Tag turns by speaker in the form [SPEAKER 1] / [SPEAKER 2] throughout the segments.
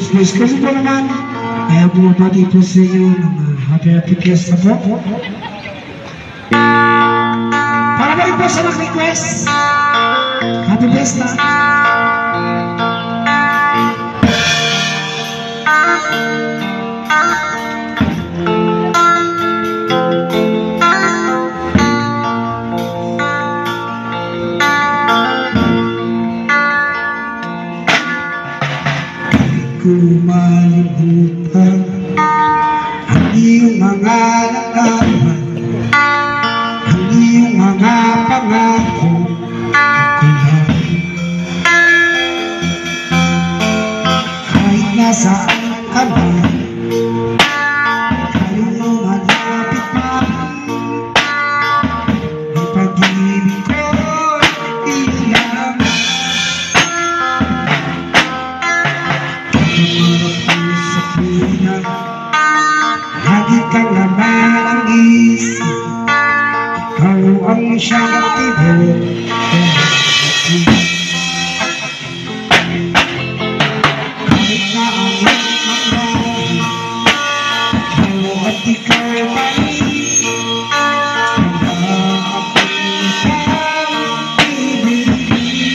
[SPEAKER 1] Kasi po naman, ay bumabati po sa inyo ng happy fiesta po. Para ba rin po sa mag-request? Happy fiesta. Kumalimutan ang iyong mga nakaraan, ang iyong mga pangako ako lang. Kahit nasaan ka man, tayo malapit pa, ang pag-ibig ko'y ilang. Lagi kang naman ang isip, ikaw ang siyang tibok. Kahit na ang magmahal, ikaw at ikaw pa rin, hanggang ako'y siyang ibigin.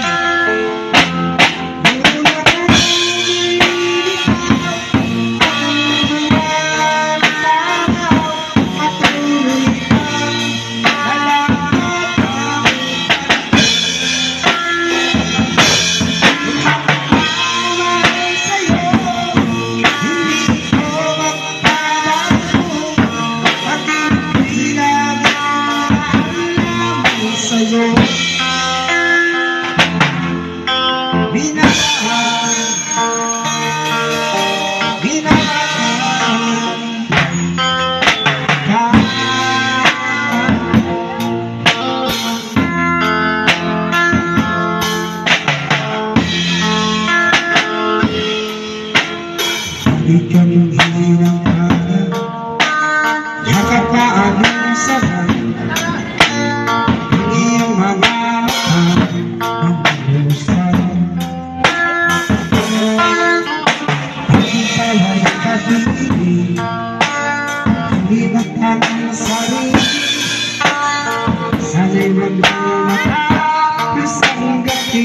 [SPEAKER 1] Ikaw yung hinang para, yakap ka anong sarap, ang iyong mga mata ang malusan. Ang palay kapili, libat ang sarili, sana'y magmamata isang gabi.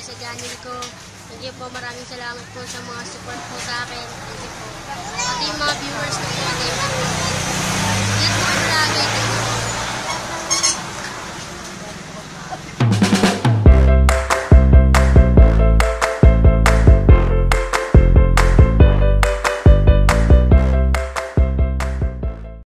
[SPEAKER 2] sa channel ko. Thank you po. Maraming salamat po sa mga support po sa akin. Thank you po. Pati yung mga viewers ko po. Thank you po. Ingat po lagi.